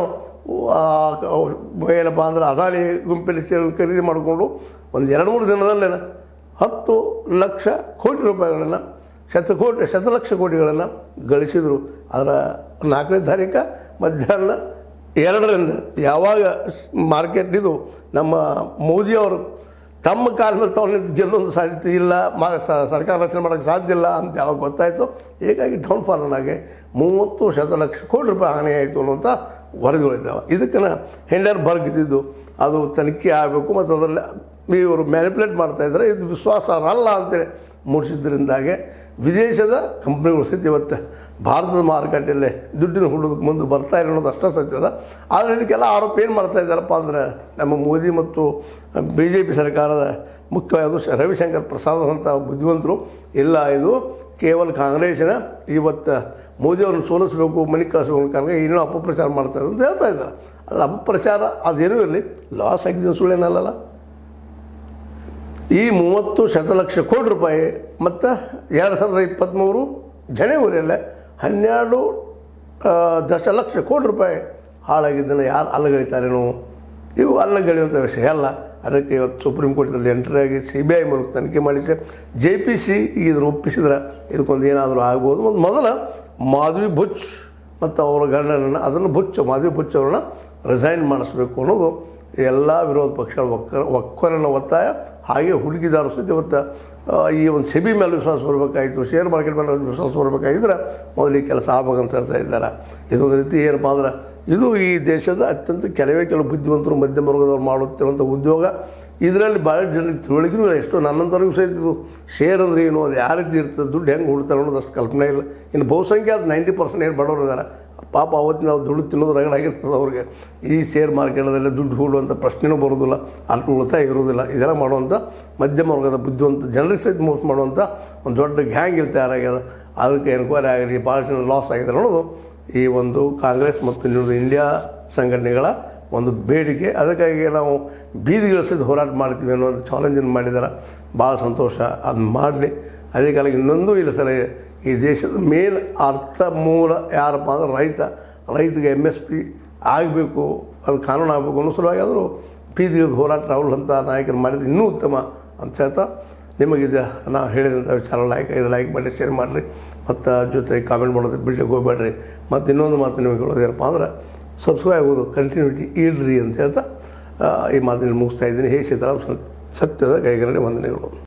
ಏನಪ್ಪ ಅಂದ್ರೆ ಅದಾನಿ ಗುಂಪಿನ ಶೇರ್ ಖರೀದಿ ಮಾಡಿಕೊಂಡು ಒಂದು ಎರಡು ಮೂರು ದಿನದಲ್ಲೇ ಹತ್ತು ಲಕ್ಷ ಕೋಟಿ ರೂಪಾಯಿಗಳನ್ನು ಶತಕೋಟಿ ಶತಲಕ್ಷ ಕೋಟಿಗಳನ್ನು ಗಳಿಸಿದರು. ಅದರ ನಾಲ್ಕನೇ ತಾರೀಕು ಮಧ್ಯಾಹ್ನ ಎರಡರಿಂದ ಯಾವಾಗ ಮಾರ್ಕೆಟ್ ಇದು ನಮ್ಮ ಮೋದಿಯವರು ತಮ್ಮ ಕಾಲದಲ್ಲಿ ತಗೊಂಡು ಗೆಲ್ಲೊಂದು ಸಾಧ್ಯತೆ ಇಲ್ಲ, ಮಾ ಸರ್ಕಾರ ರಚನೆ ಮಾಡೋಕ್ಕೆ ಸಾಧ್ಯ ಇಲ್ಲ ಅಂತ ಯಾವಾಗ ಗೊತ್ತಾಯಿತು, ಹೀಗಾಗಿ ಡೌನ್ಫಾಲ್ನಾಗೆ ಮೂವತ್ತು ಶತಲಕ್ಷ ಕೋಟಿ ರೂಪಾಯಿ ಹಾನಿ ಆಯಿತು ಅನ್ನುವಂಥ ವರದಿಗಳಿದ್ದಾವೆ. ಇದಕ್ಕೆ ಹಿಂಡನ್ಬರ್ಗ್ ಇದ್ದಿದ್ದು ಅದು ತನಿಖೆ ಆಗಬೇಕು ಮತ್ತು ಅದರಲ್ಲಿ ಇವರು ಮ್ಯಾನಿಪುಲೇಟ್ ಮಾಡ್ತಾಯಿದ್ದಾರೆ, ಇದು ವಿಶ್ವಾಸಾರ್ಹಲ್ಲ ಅಂತೇಳಿ ಮೂಡಿಸಿದ್ದರಿಂದಾಗೆ ವಿದೇಶದ ಕಂಪ್ನಿಗಳು ಸಹಿತ ಇವತ್ತು ಭಾರತದ ಮಾರುಕಟ್ಟೆಯಲ್ಲೇ ದುಡ್ಡಿನ ಹುಡುದಕ್ಕೆ ಮುಂದೆ ಬರ್ತಾ ಇಲ್ಲ ಅನ್ನೋದು ಅಷ್ಟೇ ಸತ್ಯದ. ಆದರೆ ಇದಕ್ಕೆಲ್ಲ ಆರೋಪ ಏನು ಮಾಡ್ತಾ ಇದ್ದಾರಪ್ಪ ಅಂದರೆ ನಮ್ಮ ಮೋದಿ ಮತ್ತು ಬಿ ಜೆ ಪಿ ಸರ್ಕಾರದ ಮುಖ್ಯವಾದ ರವಿಶಂಕರ್ ಪ್ರಸಾದ್ ಅಂತ ಬುದ್ಧಿವಂತರು ಇಲ್ಲ, ಇದು ಕೇವಲ ಕಾಂಗ್ರೆಸ್ಸಿನ ಇವತ್ತು ಮೋದಿಯವ್ರನ್ನ ಸೋಲಿಸಬೇಕು, ಮನೆಗೆ ಕಳಿಸ್ಬೇಕು ಅನ್ನೋ ಕಾರಣ ಇನ್ನೂ ಅಪಪ್ರಚಾರ ಮಾಡ್ತಾ ಇದ್ದಾರೆ ಅಂತ ಹೇಳ್ತಾ ಇದ್ದಾರೆ. ಅದರ ಅಪಪ್ರಚಾರ ಅದೇನೂ ಇರಲಿ, ಲಾಸ್ ಆಗಿದೆ ಸುಳ್ಳೇನಲ್ಲ. ಈ ಮೂವತ್ತು ಶತಲಕ್ಷ ಕೋಟಿ ರೂಪಾಯಿ ಮತ್ತು ಎರಡು ಸಾವಿರದ ಇಪ್ಪತ್ತ್ಮೂರು ಜನವರಿಯಲ್ಲೇ ಹನ್ನೆರಡು ದಶಲಕ್ಷ ಕೋಟಿ ರೂಪಾಯಿ ಹಾಳಾಗಿದ್ದನ್ನು ಯಾರು ಅಲ್ಲಗಳಿತಾರೇನೋ, ಇವು ಅಲ್ಲಗಳಿಯುವಂಥ ವಿಷಯ ಅಲ್ಲ. ಅದಕ್ಕೆ ಇವತ್ತು ಸುಪ್ರೀಂ ಕೋರ್ಟಲ್ಲಿ ಎಂಟ್ರಿ ಆಗಿ ಸಿ ಬಿ ಐ ಮೂಲಕ ತನಿಖೆ ಮಾಡಿಸಿ ಜೆ ಪಿ ಸಿ ಇದನ್ನು ಒಪ್ಪಿಸಿದ್ರೆ ಇದಕ್ಕೊಂದು ಏನಾದರೂ ಆಗ್ಬೋದು. ಮತ್ತು ಮೊದಲ ಮಾಧವಿ ಬುಚ್ ಮತ್ತು ಅವರ ಗಂಡನನ್ನು ಅದನ್ನು ಬುಚ್ ಮಾಧವಿ ಬುಚ್ ಅವ್ರನ್ನ ರಿಸೈನ್ ಮಾಡಿಸ್ಬೇಕು ಅನ್ನೋದು ಎಲ್ಲ ವಿರೋಧ ಪಕ್ಷಗಳ ಒಕ್ಕ ಒಕ್ಕರನ ಒತ್ತಾಯ. ಹಾಗೆ ಹುಡುಗಿದಾರರು ಸಹಿತ ಇವತ್ತು ಈ ಒಂದು ಸೆಬಿ ಮೇಲೆ ವಿಶ್ವಾಸ ಬರಬೇಕಾಯಿತು, ಶೇರ್ ಮಾರ್ಕೆಟ್ ಮೇಲೆ ವಿಶ್ವಾಸ ಬರಬೇಕಾಗಿದ್ದರೆ ಮೊದಲಿಗೆ ಕೆಲಸ ಆಗ್ಬೇಕಂತ ಹೇಳ್ತಾ ಇದ್ದಾರೆ. ಇದೊಂದು ರೀತಿ ಏನಪ್ಪ ಅಂದ್ರೆ ಇದು ಈ ದೇಶದ ಅತ್ಯಂತ ಕೆಲವೇ ಕೆಲವು ಬುದ್ಧಿವಂತರು ಮಧ್ಯಮ ವರ್ಗದವ್ರು ಮಾಡುತ್ತಿರುವಂಥ ಉದ್ಯೋಗ. ಇದರಲ್ಲಿ ಭಾಳ ಜನರಿಗೆ ತಿಳುವಳಿಕೆನೂ ಇಲ್ಲ. ಎಷ್ಟೋ ನನ್ನಂಥವ್ರಿಗೂ ಸಹಿತ ಇದು ಶೇರ್ ಅಂದ್ರೆ ಏನು, ಅದು ಯಾವ ರೀತಿ ಇರ್ತದೆ, ದುಡ್ಡು ಹೆಂಗೆ ಹುಡ್ತಾರೆ ಅನ್ನೋದು ಅಷ್ಟು ಕಲ್ಪನೆ ಇಲ್ಲ. ಇನ್ನು ಬಹುಸಂಖ್ಯೆ ಅದು ನೈಂಟಿ ಪರ್ಸೆಂಟ್ ಏನು ಬಡವರು ಇದ್ದಾರೆ, ಪಾಪ ಅವತ್ತಿನ ನಾವು ದುಡ್ಡು ತಿನ್ನೋದು ರಗಡಾಗಿರ್ತದೆ ಅವ್ರಿಗೆ. ಈ ಶೇರ್ ಮಾರ್ಕೆಟದಲ್ಲೇ ದುಡ್ಡು ಹೂಡುವಂಥ ಪ್ರಶ್ನೆನೂ ಬರೋದಿಲ್ಲ, ಅಷ್ಟು ಉಳಿತಾಯ ಇರೋದಿಲ್ಲ. ಇದೆಲ್ಲ ಮಾಡುವಂಥ ಮಧ್ಯಮ ವರ್ಗದ ಬುದ್ಧಿವಂತ ಜನರಿಗೆ ಸಹಿತ ಮೋಸ ಮಾಡುವಂಥ ಒಂದು ದೊಡ್ಡ ಗ್ಯಾಂಗ್ ಇಲ್ಲಿ ತಯಾರಾಗ್ಯದ. ಅದಕ್ಕೆ ಎನ್ಕ್ವೈರಿ ಆಗಲಿ, ಭಾಳ ಜನ ಲಾಸ್ ಆಗಿದೆ ಅನ್ನೋದು ಈ ಒಂದು ಕಾಂಗ್ರೆಸ್ ಮತ್ತು ಇನ್ನೊಂದು ಇಂಡಿಯಾ ಸಂಘಟನೆಗಳ ಒಂದು ಬೇಡಿಕೆ. ಅದಕ್ಕಾಗಿ ನಾವು ಬೀದಿಗಿಳಿಸಿದ ಹೋರಾಟ ಮಾಡ್ತೀವಿ ಅನ್ನೋದು ಚಾಲೆಂಜನ್ನು ಮಾಡಿದ್ದಾರೆ. ಭಾಳ ಸಂತೋಷ, ಅದನ್ನ ಮಾಡಲಿ. ಅದೇ ಕಾಲಕ್ಕೆ ಇನ್ನೊಂದು ಇಲ್ಲ ಸರ್, ಈ ದೇಶದ ಮೇನ್ ಅರ್ಥ ಮೂಲ ಯಾರಪ್ಪ ಅಂದ್ರೆ ರೈತ. ರೈತಗೆ ಎಮ್ ಎಸ್ ಪಿ ಆಗಬೇಕು, ಅದು ಕಾನೂನು ಆಗಬೇಕು ಅನ್ನೋ ಸಲುವಾಗಿ ಆದರೂ ಬೀದಿಗಿಳಿದ ಹೋರಾಟ ರಾಹುಲ್ ಅಂತ ನಾಯಕರು ಮಾಡಿದ್ರೆ ಇನ್ನೂ ಉತ್ತಮ ಅಂತ ಹೇಳ್ತಾ, ನಿಮಗಿದೆ ನಾವು ಹೇಳಿದಂಥ ವಿಚಾರ ಲೈಕ್ ಇದು ಲೈಕ್ ಮಾಡಿ, ಶೇರ್ ಮಾಡಿರಿ, ಮತ್ತು ಜೊತೆ ಕಾಮೆಂಟ್ ಮಾಡೋದು ಬಿಡ್ಲಿಕ್ಕೆ ಹೋಗ್ಬೇಡ್ರಿ. ಮತ್ತು ಇನ್ನೊಂದು ಮಾತು ನಿಮಗೆ ಹೇಳೋದು ಏನಪ್ಪ ಅಂದ್ರೆ ಸಬ್ಸ್ಕ್ರೈಬ್ ಆಗೋದು ಕಂಟಿನ್ಯೂಟಿ ಇಡ್ರಿ ಅಂತ ಹೇಳ್ತಾ ಈ ಮಾತಿನಲ್ಲಿ ಮುಗಿಸ್ತಾ ಇದ್ದೀನಿ. ಹೇ ಸೀತಾರಾಮ್, ಸತ್ಯದ ಕೈಗರಡಿ ವಂದನೆಗಳು.